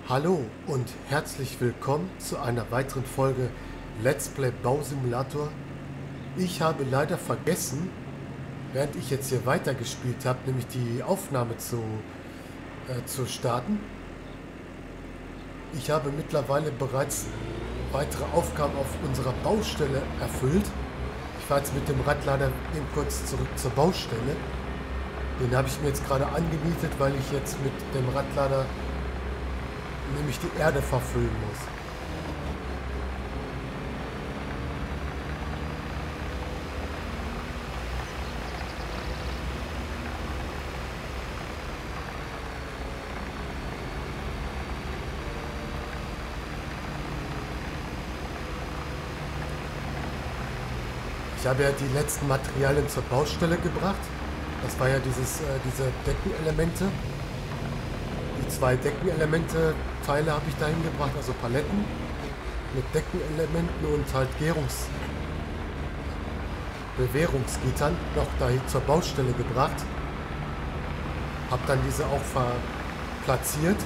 Hallo und herzlich willkommen zu einer weiteren Folge Let's Play Bausimulator. Ich habe leider vergessen, während ich jetzt hier weitergespielt habe, nämlich die Aufnahme zu starten. Ich habe mittlerweile bereits weitere Aufgaben auf unserer Baustelle erfüllt. Ich fahre jetzt mit dem Radlader eben kurz zurück zur Baustelle. Den habe ich mir jetzt gerade angemietet, weil ich jetzt mit dem Radlader nämlich die Erde verfüllen muss. Ich habe ja die letzten Materialien zur Baustelle gebracht. Das war ja diese Deckenelemente. Die zwei Deckenelemente, Teile habe ich dahin gebracht, also Paletten mit Deckenelementen und halt Bewährungsgittern noch dahin zur Baustelle gebracht. Habe dann diese auch platziert.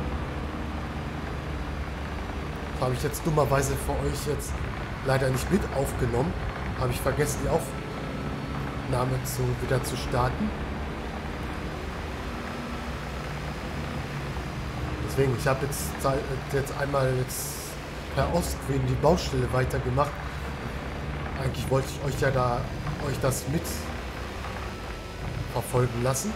Habe ich jetzt dummerweise für euch jetzt leider nicht mit aufgenommen. Habe ich vergessen, die Aufnahme wieder zu starten. Deswegen, ich habe jetzt einmal per Ostqueen die Baustelle weitergemacht. Eigentlich wollte ich euch ja euch das mit verfolgen lassen.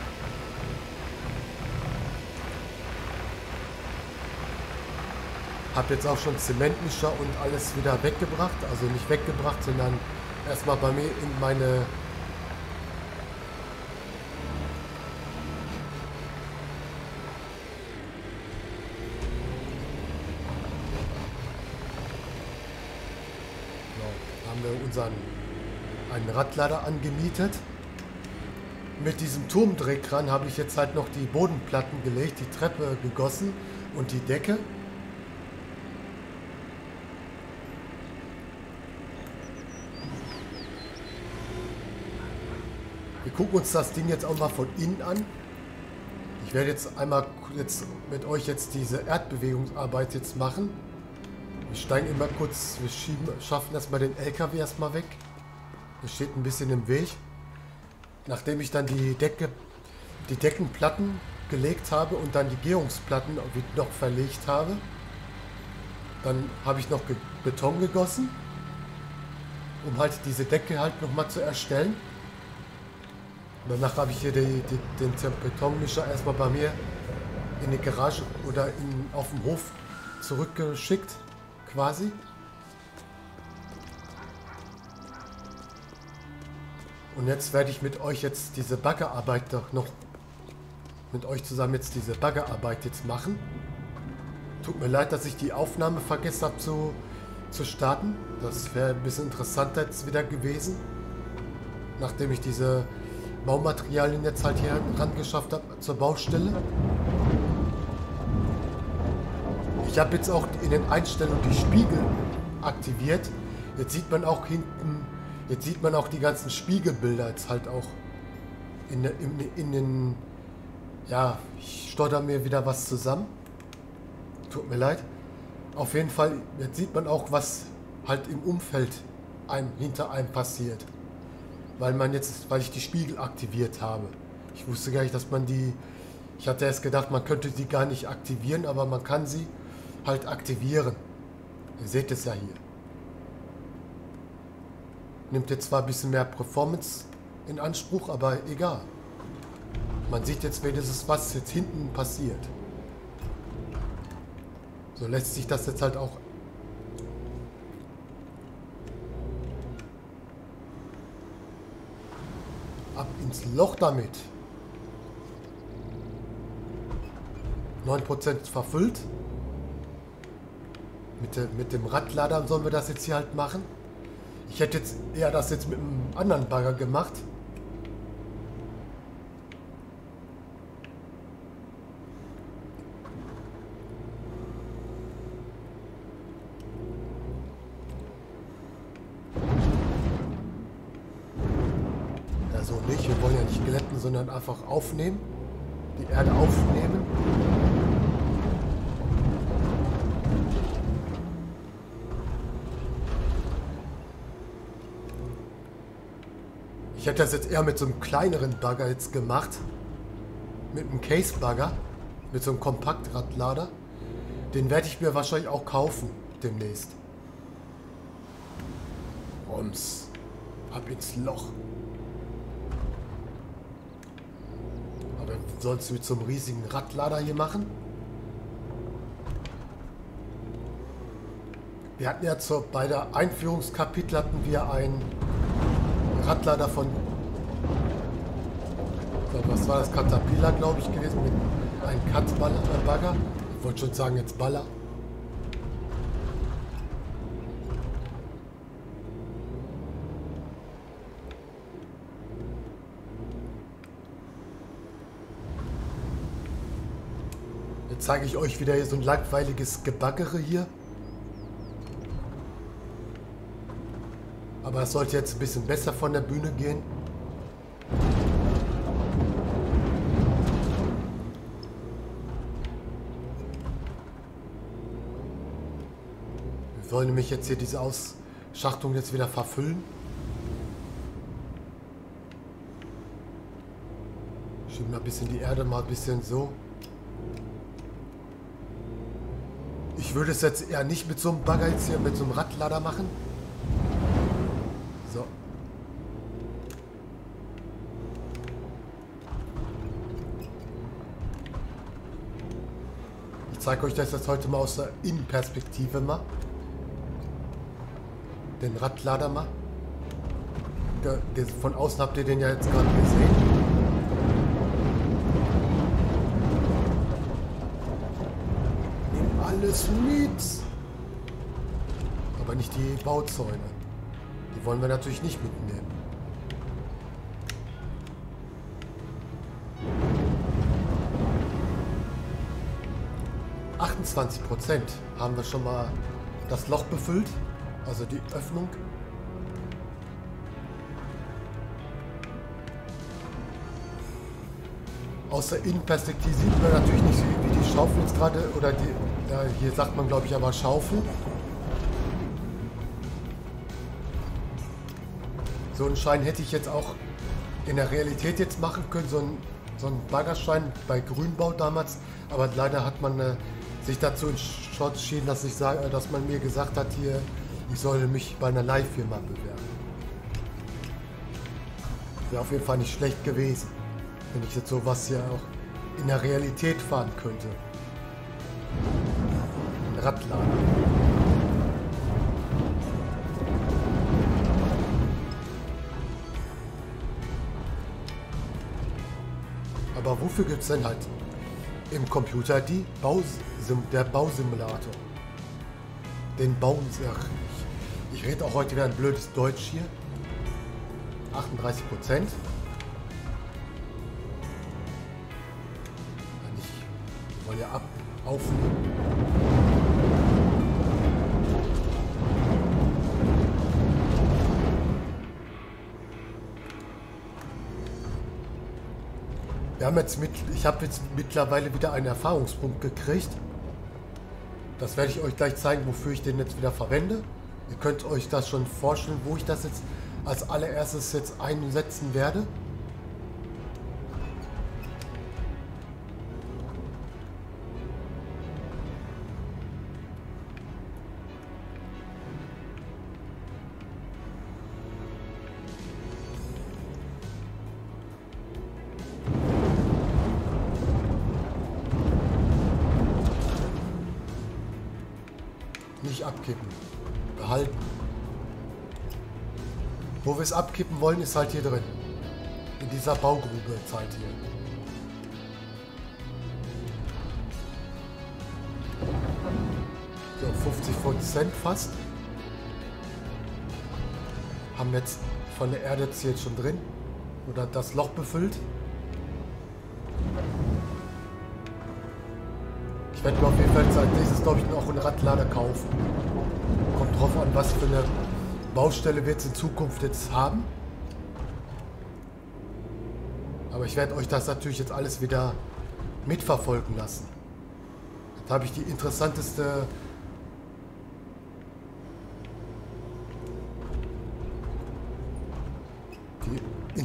Habe jetzt auch schon Zementmischer und alles wieder weggebracht. Also nicht weggebracht, sondern erstmal bei mir in meine einen Radlader angemietet. Mit diesem Turmdrehkran habe ich jetzt halt noch die Bodenplatten gelegt, die Treppe gegossen und die Decke. Wir gucken uns das Ding jetzt auch mal von innen an. Ich werde jetzt einmal mit euch diese Erdbewegungsarbeit jetzt machen. Wir steigen immer kurz, schaffen erstmal den LKW erstmal weg. Der steht ein bisschen im Weg. Nachdem ich dann die Deckenplatten gelegt habe und dann die Gärungsplatten noch verlegt habe, dann habe ich noch Beton gegossen, um halt diese Decke halt nochmal zu erstellen. Und danach habe ich hier den Betonmischer erstmal bei mir in die Garage oder auf dem Hof zurückgeschickt. Quasi. Und jetzt werde ich mit euch jetzt diese Baggerarbeit mit euch zusammen jetzt diese Baggerarbeit jetzt machen. Tut mir leid, dass ich die Aufnahme vergessen habe zu starten. Das wäre ein bisschen interessanter jetzt wieder gewesen. Nachdem ich diese Baumaterialien jetzt halt hier ran geschafft habe zur Baustelle. Ich habe jetzt auch in den Einstellungen die Spiegel aktiviert. Jetzt sieht man auch hinten, die ganzen Spiegelbilder jetzt halt auch in den, ja, ich stotter mir wieder was zusammen. Tut mir leid. Auf jeden Fall, jetzt sieht man auch, was halt im Umfeld hinter einem passiert. Weil ich die Spiegel aktiviert habe. Ich wusste gar nicht, dass man ich hatte erst gedacht, man könnte die gar nicht aktivieren, aber man kann sie halt aktivieren. Ihr seht es ja hier. Nimmt jetzt zwar ein bisschen mehr Performance in Anspruch, aber egal. Man sieht jetzt wenigstens, was jetzt hinten passiert. So lässt sich das jetzt halt auch ab ins Loch damit. 9% verfüllt. Mit dem Radlader sollen wir das jetzt hier halt machen. Ich hätte jetzt eher das jetzt mit einem anderen Bagger gemacht. Ja, so nicht. Wir wollen ja nicht glätten, sondern einfach aufnehmen. Die Erde aufnehmen. Ich hätte das jetzt eher mit so einem kleineren Bagger jetzt gemacht. Mit einem Case-Bagger. Mit so einem Kompaktradlader. Den werde ich mir wahrscheinlich auch kaufen demnächst. Rums. Ab ins Loch. Aber sollst du mit so einem riesigen Radlader hier machen? Wir hatten ja bei der Einführungskapitel hatten wir einen Radlader von, was war das, Caterpillar, glaube ich, gewesen, mit einem Cut-Bagger. Ich wollte schon sagen, jetzt Baller. Jetzt zeige ich euch wieder hier so ein langweiliges Gebaggere hier. Aber es sollte jetzt ein bisschen besser von der Bühne gehen. Wir wollen nämlich jetzt hier diese Ausschachtung jetzt wieder verfüllen. Schieben wir ein bisschen die Erde mal ein bisschen so. Ich würde es jetzt eher nicht mit so einem Bagger jetzt hier, mit so einem Radlader machen. So. Ich zeige euch das jetzt heute mal aus der Innenperspektive mal. Den Radlader mal. Von außen habt ihr den ja jetzt gerade gesehen. Nimm alles mit. Aber nicht die Bauzäune. Die wollen wir natürlich nicht mitnehmen. %, haben wir schon mal das Loch befüllt, also die Öffnung. Aus der Innenperspektive sieht man natürlich nicht, wie die Schaufel jetzt gerade, oder die, ja, hier sagt man glaube ich aber Schaufel. So einen Schein hätte ich jetzt auch in der Realität jetzt machen können, so einen Baggerschein bei Grünbau damals, aber leider hat man sich dazu entschieden, dass man mir gesagt hat, hier, ich soll mich bei einer Leihfirma bewerben. Wäre auf jeden Fall nicht schlecht gewesen, wenn ich jetzt sowas hier auch in der Realität fahren könnte. Ein Radlader. Aber wofür gibt es denn halt im Computer der Bausimulator? Den Bauen, ich rede auch heute wieder ein blödes Deutsch hier. 38%. Ich wollte ja aufnehmen. Ich habe jetzt mittlerweile wieder einen Erfahrungspunkt gekriegt. Das werde ich euch gleich zeigen, wofür ich den jetzt wieder verwende. Ihr könnt euch das schon vorstellen, wo ich das jetzt als allererstes jetzt einsetzen werde. Nicht abkippen. Behalten. Wo wir es abkippen wollen, ist halt hier drin. In dieser Baugrube-Zeit hier. So, 50% fast. Haben jetzt von der Erde jetzt schon drin. Oder das Loch befüllt. Ich werde mir auf jeden Fall als nächstes, glaube ich, noch einen Radlader kaufen. Kommt drauf an, was für eine Baustelle wir jetzt in Zukunft jetzt haben. Aber ich werde euch das natürlich jetzt alles wieder mitverfolgen lassen. Jetzt habe ich die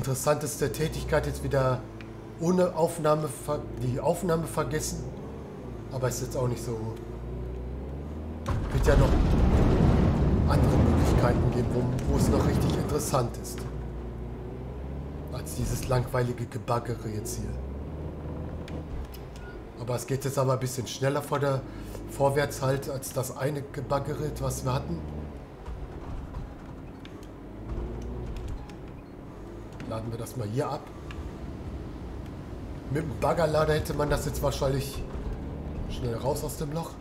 interessanteste Tätigkeit jetzt wieder ohne Aufnahme, die Aufnahme vergessen. Aber ist jetzt auch nicht so. Wird ja noch andere Möglichkeiten geben, wo es noch richtig interessant ist. Als dieses langweilige Gebaggere jetzt hier. Aber es geht jetzt aber ein bisschen schneller vorwärts halt, als das eine Gebaggere, was wir hatten. Laden wir das mal hier ab. Mit dem Baggerlader hätte man das jetzt wahrscheinlich schnell raus aus dem Loch.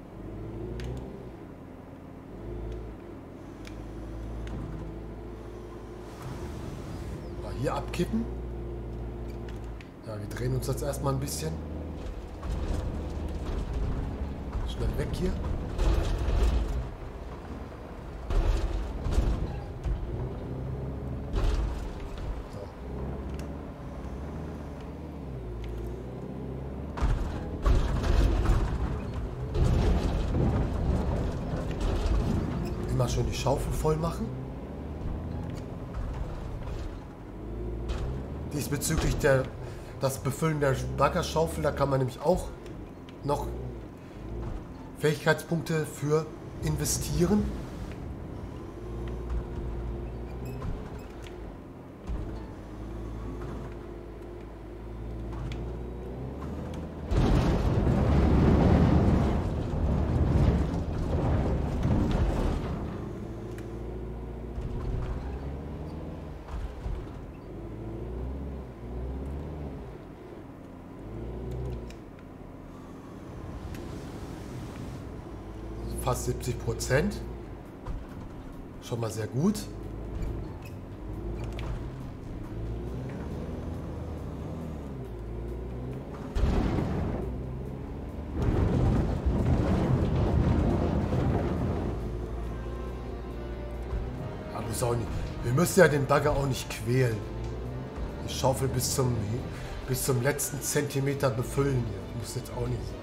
Mal hier abkippen. Ja, wir drehen uns jetzt erstmal ein bisschen. Schnell weg hier. Immer schön die Schaufel voll machen. Diesbezüglich das Befüllen der Baggerschaufel, da kann man nämlich auch noch Fähigkeitspunkte für investieren. Fast 70%. Schon mal sehr gut. Aber wir müssen ja den Bagger auch nicht quälen. Die Schaufel bis zum letzten Zentimeter befüllen hier. Muss jetzt auch nicht sein.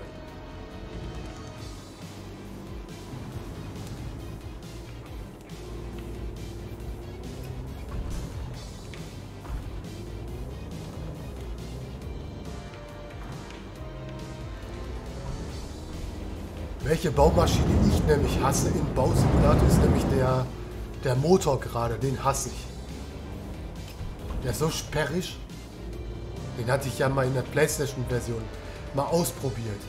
Welche Baumaschine ich nämlich hasse im Bausimulator ist nämlich der Motor gerade, den hasse ich. Der ist so sperrig. Den hatte ich ja mal in der PlayStation-Version mal ausprobiert.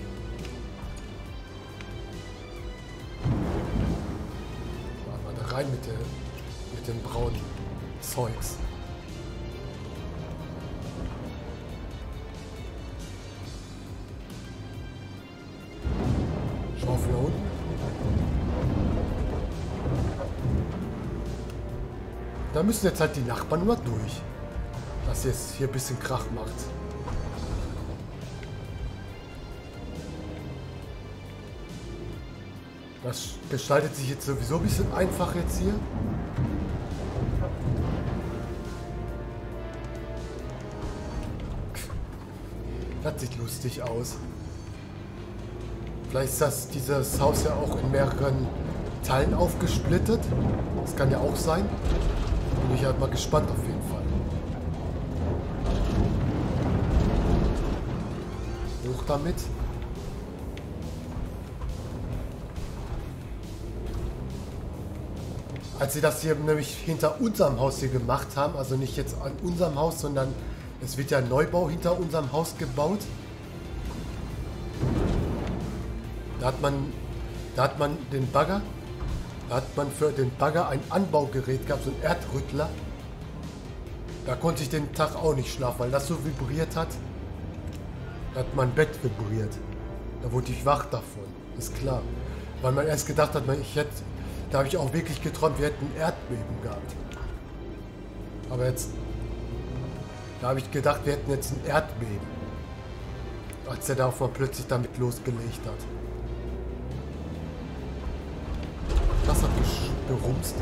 Mal da rein mit dem braunen Zeugs. Schaufel unten. Da müssen jetzt halt die Nachbarn nur durch. Was jetzt hier ein bisschen Krach macht. Das gestaltet sich jetzt sowieso ein bisschen einfach jetzt hier. Das sieht lustig aus. Vielleicht ist dieses Haus ja auch in mehreren Teilen aufgesplittet. Das kann ja auch sein. Bin ich halt mal gespannt auf jeden Fall. Hoch damit. Als sie das hier nämlich hinter unserem Haus hier gemacht haben, also nicht jetzt an unserem Haus, sondern es wird ja ein Neubau hinter unserem Haus gebaut. Da hat man für den Bagger ein Anbaugerät gehabt, so ein Erdrüttler. Da konnte ich den Tag auch nicht schlafen, weil das so vibriert hat. Da hat mein Bett vibriert. Da wurde ich wach davon, ist klar. Weil man erst gedacht hat, da habe ich auch wirklich geträumt, wir hätten ein Erdbeben gehabt. Aber jetzt, da habe ich gedacht, wir hätten jetzt ein Erdbeben. Als er da auf einmal plötzlich damit losgelegt hat. Das hat gerumst.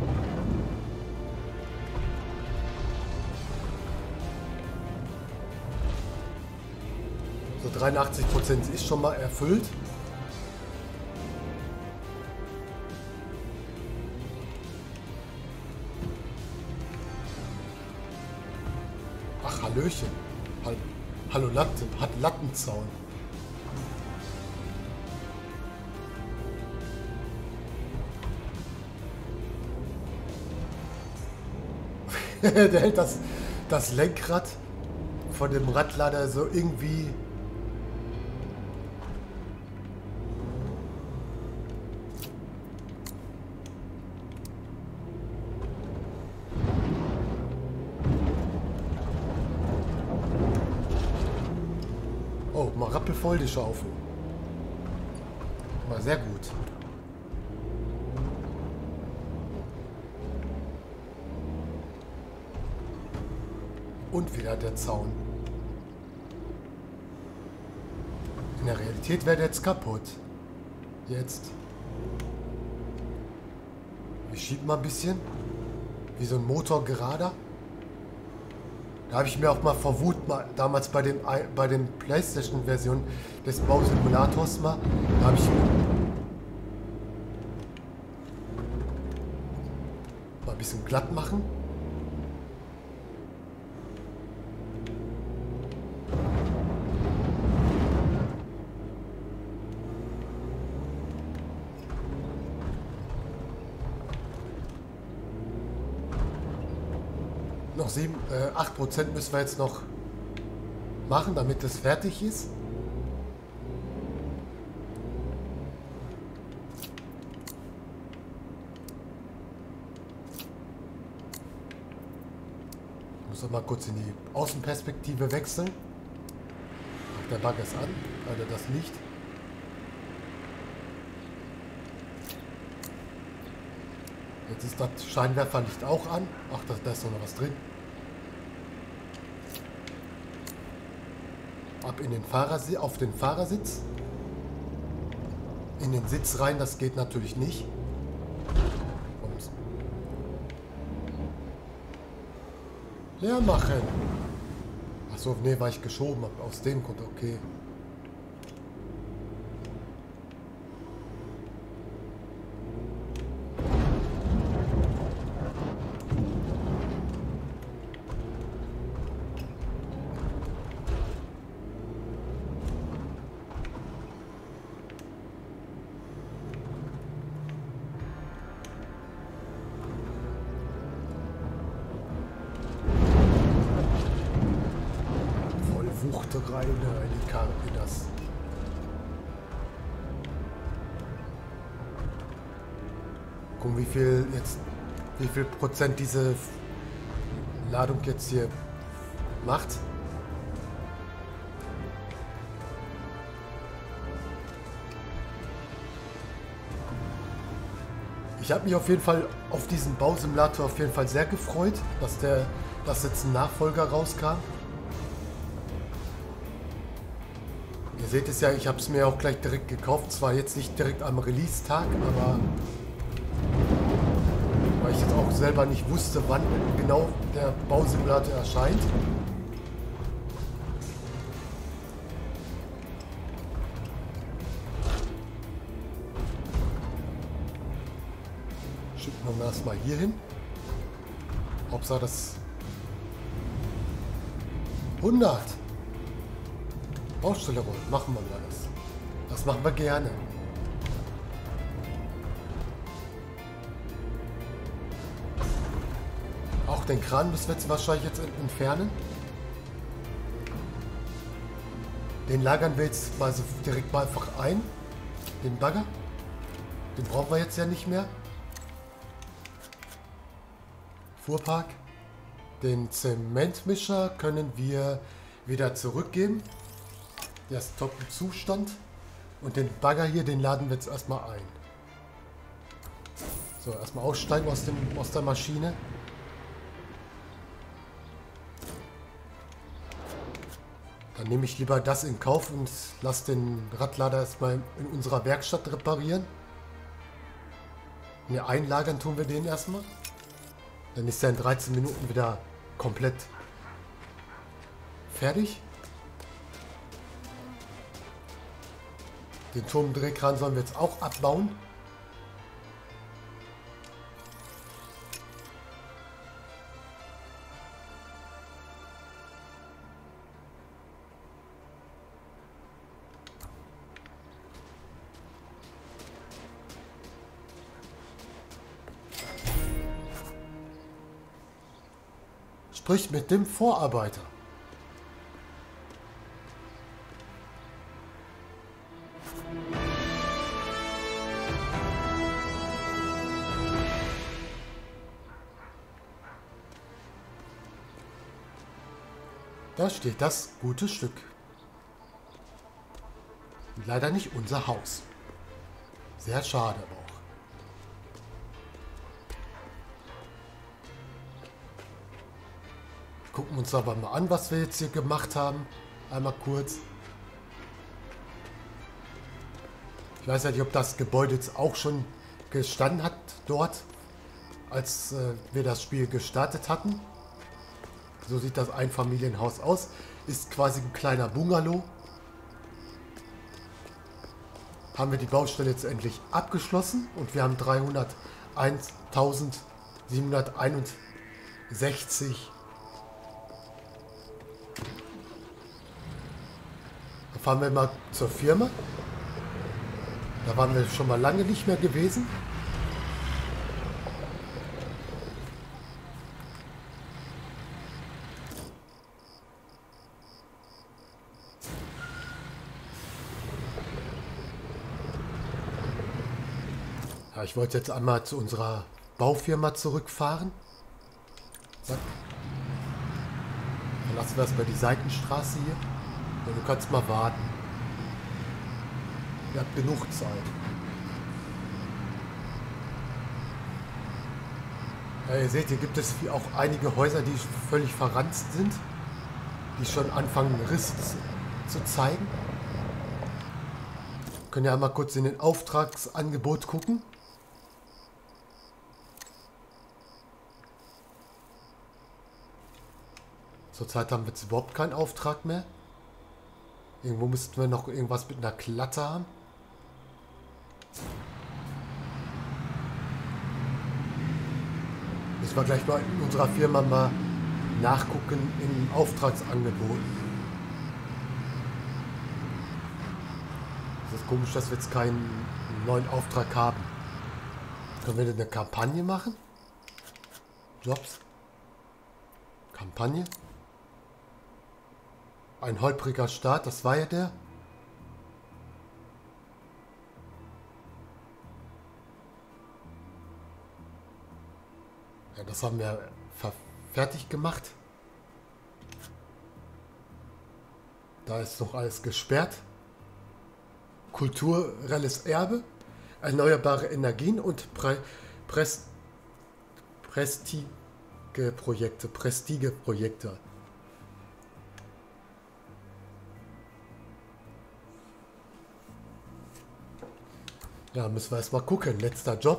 So 83% ist schon mal erfüllt. Hallöchen. Hallo Latte, hat Lattenzaun. Der hält das Lenkrad von dem Radlader so irgendwie... Oh, mal rappelvoll die Schaufel. Mal sehr gut. Und wieder der Zaun. In der Realität wäre der jetzt kaputt. Jetzt. Wir schieben mal ein bisschen. Wie so ein Motor gerader. Da habe ich mir auch mal vor Wut damals bei dem PlayStation-Version des Bausimulators da habe ich mal ein bisschen glatt machen. Noch 8% müssen wir jetzt noch machen, damit es fertig ist. Ich muss auch mal kurz in die Außenperspektive wechseln. Ach, der Bagger ist an, also das Licht. Jetzt ist das Scheinwerferlicht auch an. Ach, da ist noch was drin. Ab in den auf den Fahrersitz. In den Sitz rein, das geht natürlich nicht. Und leer machen. Achso, nee, weil ich geschoben habe. Aus dem Grund, okay. Wuchte rein in die Karte, das. Gucken, wie viel Prozent diese Ladung jetzt hier macht. Ich habe mich auf jeden Fall auf diesen Bausimulator auf jeden Fall sehr gefreut, dass jetzt ein Nachfolger rauskam. Ihr seht es ja, ich habe es mir auch gleich direkt gekauft. Zwar jetzt nicht direkt am Release-Tag, aber weil ich jetzt auch selber nicht wusste, wann genau der Bausimulator erscheint. Schicken wir das mal hier hin. Hauptsache das 100. Baustelle rollen, machen wir mal das. Das machen wir gerne. Auch den Kran müssen wir jetzt wahrscheinlich entfernen. Den lagern wir jetzt mal so direkt mal einfach ein. Den Bagger. Den brauchen wir jetzt ja nicht mehr. Fuhrpark. Den Zementmischer können wir wieder zurückgeben. Der ist top im Zustand. Und den Bagger hier, den laden wir jetzt erstmal ein. So, erstmal aussteigen aus der Maschine. Dann nehme ich lieber das in Kauf und lasse den Radlader erstmal in unserer Werkstatt reparieren. Ne, einlagern tun wir den erstmal. Dann ist er in 13 Minuten wieder komplett fertig. Den Turmdrehkran sollen wir jetzt auch abbauen. Sprich mit dem Vorarbeiter. Da steht das gute Stück. Leider nicht unser Haus. Sehr schade aber auch. Gucken wir uns aber mal an, was wir jetzt hier gemacht haben. Einmal kurz. Ich weiß ja nicht, ob das Gebäude jetzt auch schon gestanden hat dort, als wir das Spiel gestartet hatten. So sieht das Einfamilienhaus aus. Ist quasi ein kleiner Bungalow. Haben wir die Baustelle jetzt endlich abgeschlossen und wir haben 301.761. Da fahren wir mal zur Firma. Da waren wir schon mal lange nicht mehr gewesen. Ja, ich wollte jetzt einmal zu unserer Baufirma zurückfahren. Zack. Dann lassen wir das bei die Seitenstraße hier. Und du kannst mal warten. Ihr habt genug Zeit. Ja, ihr seht, hier gibt es auch einige Häuser, die völlig verranzt sind. Die schon anfangen, Riss zu zeigen. Können ja einmal kurz in den Auftragsangebot gucken. Zurzeit haben wir jetzt überhaupt keinen Auftrag mehr. Irgendwo müssten wir noch irgendwas mit einer Klatte haben. Müssen wir gleich mal in unserer Firma mal nachgucken im Auftragsangebot. Es ist komisch, dass wir jetzt keinen neuen Auftrag haben. Können wir denn eine Kampagne machen? Jobs? Kampagne? Ein holpriger Start, das war ja der. Ja, das haben wir fertig gemacht. Da ist noch alles gesperrt. Kulturelles Erbe, erneuerbare Energien und Prestigeprojekte. Ja, müssen wir erstmal gucken. Letzter Job.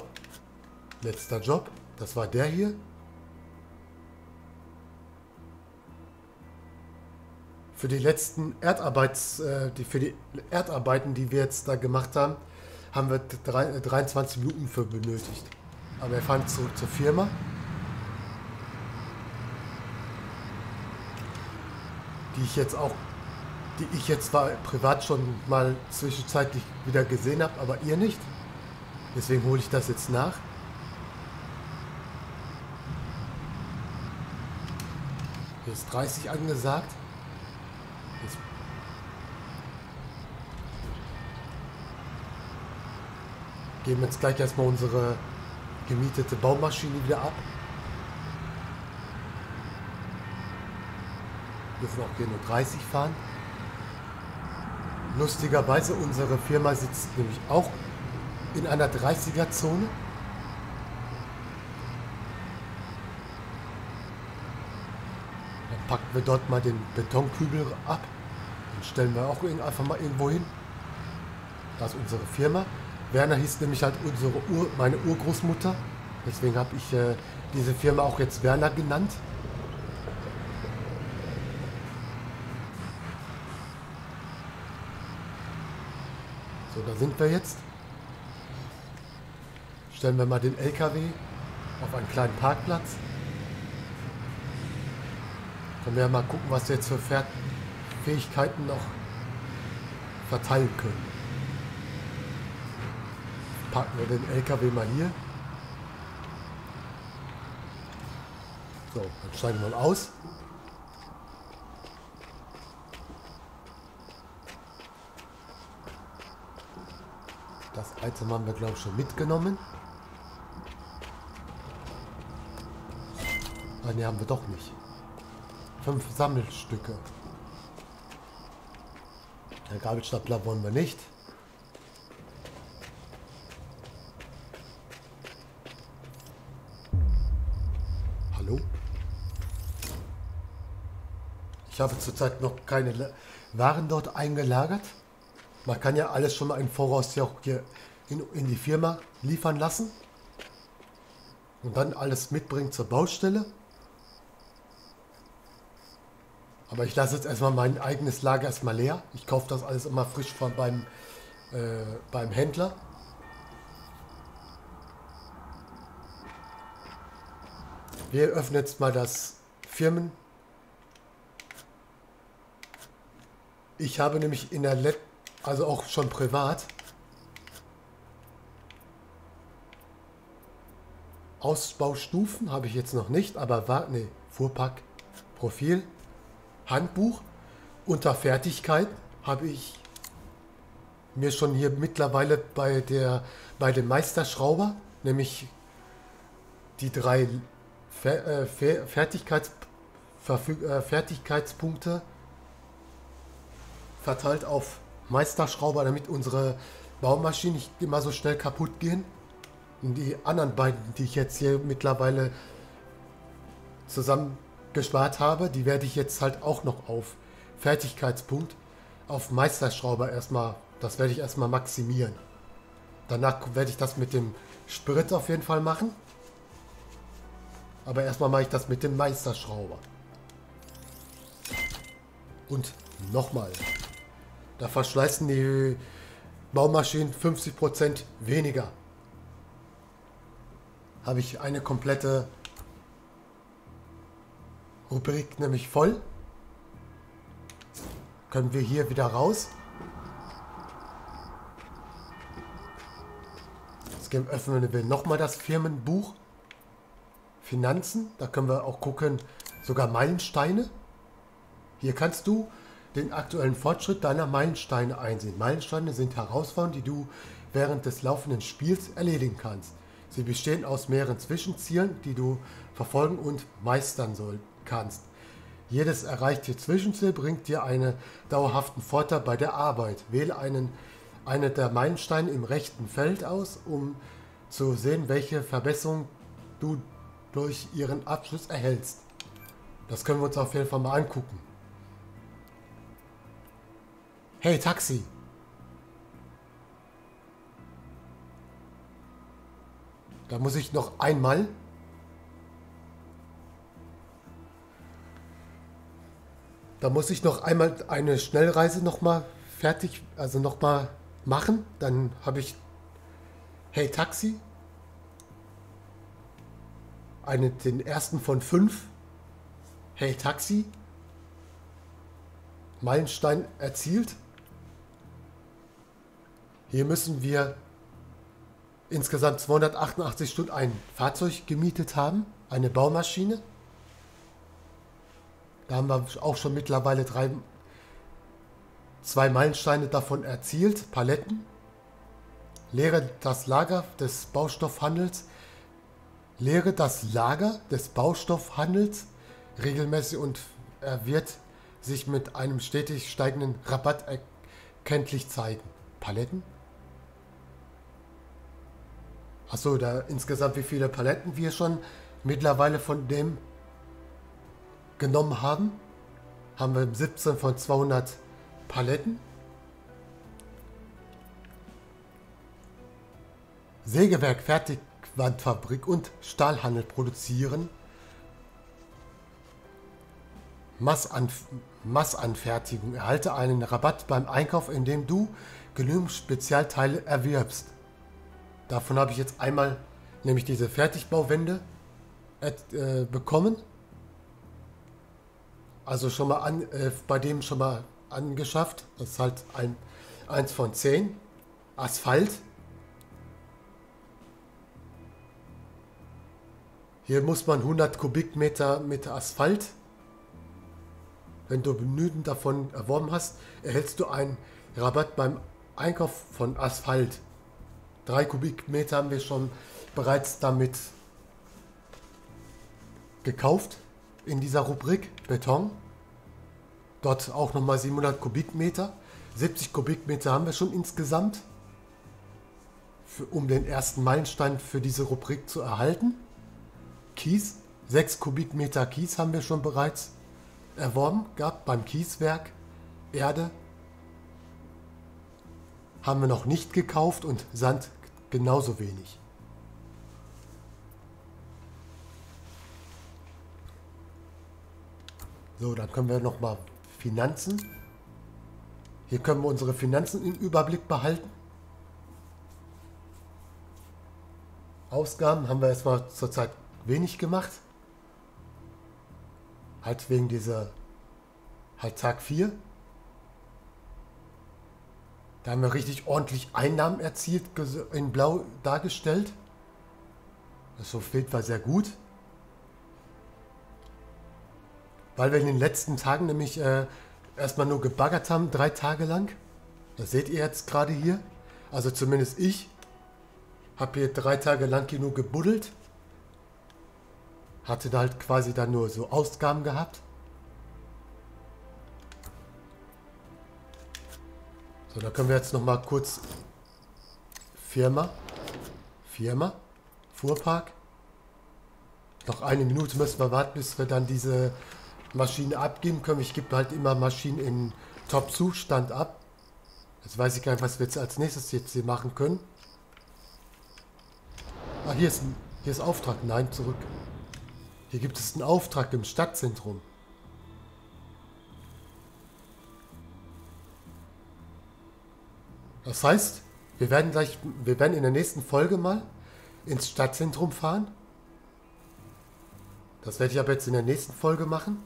Das war der hier. Für die letzten für die Erdarbeiten, die wir jetzt da gemacht haben, haben wir 23 Minuten für benötigt. Aber wir fahren zurück zur Firma. Die ich jetzt zwar privat schon mal zwischenzeitlich wieder gesehen habe, aber ihr nicht. Deswegen hole ich das jetzt nach. Hier ist 30 angesagt. Jetzt geben wir jetzt gleich erstmal unsere gemietete Baumaschine wieder ab. Wir dürfen auch hier nur 30 fahren. Lustigerweise, unsere Firma sitzt nämlich auch in einer 30er-Zone. Dann packen wir dort mal den Betonkübel ab. Den stellen wir auch einfach mal irgendwo hin. Das ist unsere Firma. Werner hieß nämlich halt meine Urgroßmutter. Deswegen habe ich diese Firma auch jetzt Werner genannt. So, da sind wir jetzt. Stellen wir mal den LKW auf einen kleinen Parkplatz. Können wir ja mal gucken, was wir jetzt für Fähigkeiten noch verteilen können. Packen wir den LKW mal hier. So, dann steigen wir mal aus. Das Item haben wir, glaube ich, schon mitgenommen. Ah, ne, haben wir doch nicht. 5 Sammelstücke. Der Gabelstapler wollen wir nicht. Hallo? Ich habe zurzeit noch keine Waren dort eingelagert. Man kann ja alles schon mal im Voraus hier auch hier in die Firma liefern lassen. Und dann alles mitbringen zur Baustelle. Aber ich lasse jetzt erstmal mein eigenes Lager erstmal leer. Ich kaufe das alles immer frisch beim Händler. Wir öffnen jetzt mal das Firmen. Ich habe nämlich in der also auch schon privat, Ausbaustufen habe ich jetzt noch nicht, aber ne, Fuhrpark, Profil, Handbuch, unter Fertigkeit habe ich mir schon hier mittlerweile bei dem Meisterschrauber, nämlich die 3 Fertigkeitspunkte verteilt auf Meisterschrauber, damit unsere Baumaschinen nicht immer so schnell kaputt gehen. Und die anderen beiden, die ich jetzt hier mittlerweile zusammen gespart habe, die werde ich jetzt halt auch noch auf Fertigkeitspunkt, auf Meisterschrauber erstmal, das werde ich erstmal maximieren. Danach werde ich das mit dem Sprit auf jeden Fall machen. Aber erstmal mache ich das mit dem Meisterschrauber. Und nochmal. Da verschleißen die Baumaschinen 50% weniger. Habe ich eine komplette Rubrik nämlich voll. Können wir hier wieder raus. Jetzt öffnen wir nochmal das Firmenbuch. Finanzen, da können wir auch gucken, sogar Meilensteine. Hier kannst du den aktuellen Fortschritt deiner Meilensteine einsehen. Meilensteine sind Herausforderungen, die du während des laufenden Spiels erledigen kannst. Sie bestehen aus mehreren Zwischenzielen, die du verfolgen und meistern kannst. Jedes erreichte Zwischenziel bringt dir einen dauerhaften Vorteil bei der Arbeit. Wähle einen der Meilensteine im rechten Feld aus, um zu sehen, welche Verbesserungen du durch ihren Abschluss erhältst. Das können wir uns auf jeden Fall mal angucken. Hey Taxi! Da muss ich noch einmal eine Schnellreise nochmal fertig, also nochmal machen. Dann habe ich Hey Taxi, den ersten von 5. Hey Taxi, Meilenstein erzielt. Hier müssen wir insgesamt 288 Stunden ein Fahrzeug gemietet haben, eine Baumaschine. Da haben wir auch schon mittlerweile 2 Meilensteine davon erzielt. Paletten. Leere das Lager des Baustoffhandels. Leere das Lager des Baustoffhandels regelmäßig und er wird sich mit einem stetig steigenden Rabatt erkenntlich zeigen. Paletten? Achso, da insgesamt wie viele Paletten wir schon mittlerweile von dem genommen haben. Haben wir 17 von 200 Paletten. Sägewerk, Fertigwandfabrik und Stahlhandel produzieren. Massanfertigung. Erhalte einen Rabatt beim Einkauf, indem du genügend Spezialteile erwirbst. Davon habe ich jetzt einmal nämlich diese Fertigbauwände bekommen. Also schon mal bei dem schon mal angeschafft. Das ist halt eins von 10. Asphalt. Hier muss man 100 Kubikmeter mit Asphalt. Wenn du genügend davon erworben hast, erhältst du einen Rabatt beim Einkauf von Asphalt. 3 Kubikmeter haben wir schon bereits damit gekauft in dieser Rubrik Beton. Dort auch nochmal 700 Kubikmeter. 70 Kubikmeter haben wir schon insgesamt, um den ersten Meilenstein für diese Rubrik zu erhalten. Kies, 6 Kubikmeter Kies haben wir schon bereits erworben gehabt beim Kieswerk. Erde haben wir noch nicht gekauft und Sand genauso wenig. So, dann können wir nochmal Finanzen. Hier können wir unsere Finanzen im Überblick behalten. Ausgaben haben wir erstmal zurzeit wenig gemacht. Halt wegen dieser Tag 4. Da haben wir richtig ordentlich Einnahmen erzielt, in Blau dargestellt. Das so fehlt war sehr gut. Weil wir in den letzten Tagen nämlich erstmal nur gebaggert haben, 3 Tage lang. Das seht ihr jetzt gerade hier. Also zumindest ich habe hier 3 Tage lang hier nur gebuddelt. Hatte da halt quasi dann nur so Ausgaben gehabt. So, da können wir jetzt noch mal kurz Firma, Fuhrpark. Noch eine Minute müssen wir warten, bis wir dann diese Maschine abgeben können. Ich gebe halt immer Maschinen in Top-Zustand ab. Jetzt weiß ich gar nicht, was wir jetzt als nächstes jetzt hier machen können. Ah, hier ist Auftrag. Nein, zurück. Hier gibt es einen Auftrag im Stadtzentrum. Das heißt, wir werden in der nächsten Folge mal ins Stadtzentrum fahren. Das werde ich aber jetzt in der nächsten Folge machen.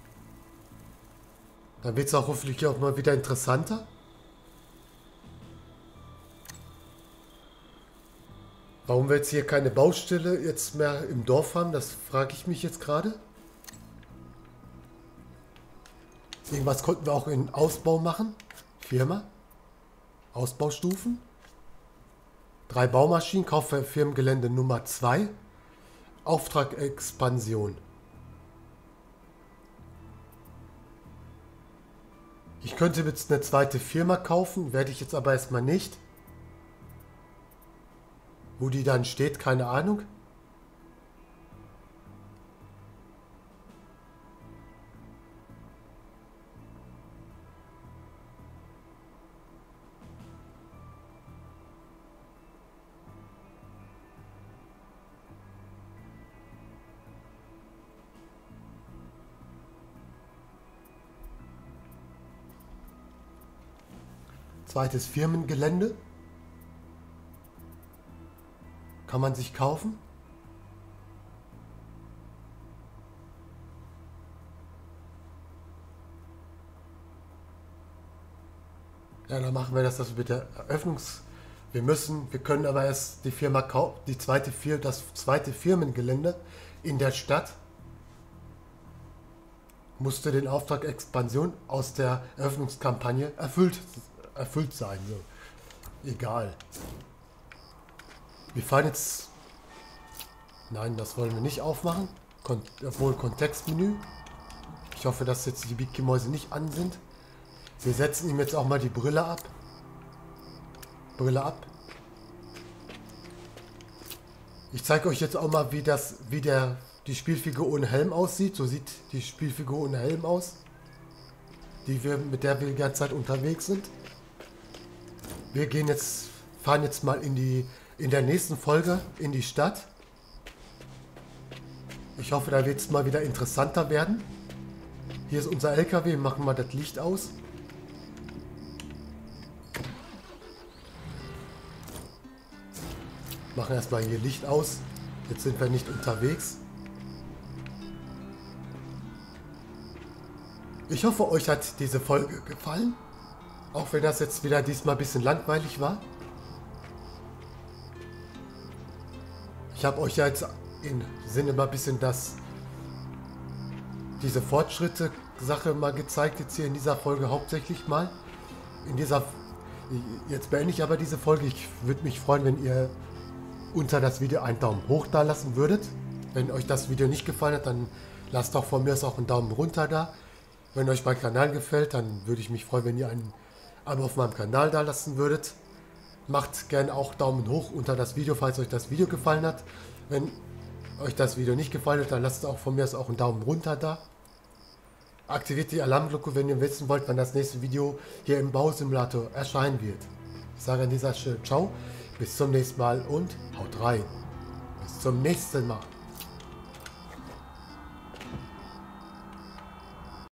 Dann wird es auch hoffentlich auch mal wieder interessanter. Warum wir jetzt hier keine Baustelle jetzt mehr im Dorf haben, das frage ich mich jetzt gerade. Irgendwas konnten wir auch in Ausbau machen. Firma. Ausbaustufen. 3 Baumaschinen, Kauf für Firmengelände Nummer 2. Auftrag Expansion. Ich könnte jetzt eine zweite Firma kaufen, werde ich jetzt aber erstmal nicht. Wo die dann steht, keine Ahnung. Zweites Firmengelände. Kann man sich kaufen. Ja, dann machen wir das mit der wir können aber erst die Firma kaufen, das zweite Firmengelände in der Stadt. Musste den Auftrag Expansion aus der Eröffnungskampagne erfüllt sein. So. Egal. Wir fahren jetzt... Nein, das wollen wir nicht aufmachen. Obwohl Kontextmenü. Ich hoffe, dass jetzt die Wiki-Mäuse nicht an sind. Wir setzen ihm jetzt auch mal die Brille ab. Ich zeige euch jetzt auch mal, wie die Spielfigur ohne Helm aussieht. So sieht die Spielfigur ohne Helm aus. Mit der wir die ganze Zeit unterwegs sind. Wir fahren jetzt mal in der nächsten Folge in die Stadt. Ich hoffe, da wird es mal wieder interessanter werden. Hier ist unser LKW, machen wir das Licht aus. Machen erstmal hier Licht aus. Jetzt sind wir nicht unterwegs. Ich hoffe, euch hat diese Folge gefallen. Auch wenn das jetzt wieder diesmal ein bisschen langweilig war. Ich habe euch ja jetzt im Sinne mal ein bisschen diese Fortschritte-Sache mal gezeigt, jetzt hier in dieser Folge hauptsächlich mal. Jetzt beende ich aber diese Folge. Ich würde mich freuen, wenn ihr unter das Video einen Daumen hoch da lassen würdet. Wenn euch das Video nicht gefallen hat, dann lasst doch von mir aus auch einen Daumen runter da. Wenn euch mein Kanal gefällt, dann würde ich mich freuen, wenn ihr ein Abo auf meinem Kanal da lassen würdet. Macht gerne auch Daumen hoch unter das Video, falls euch das Video gefallen hat. Wenn euch das Video nicht gefallen hat, dann lasst auch von mir aus auch einen Daumen runter da. Aktiviert die Alarmglocke, wenn ihr wissen wollt, wann das nächste Video hier im Bausimulator erscheinen wird. Ich sage an dieser Stelle ciao, bis zum nächsten Mal und haut rein. Bis zum nächsten Mal.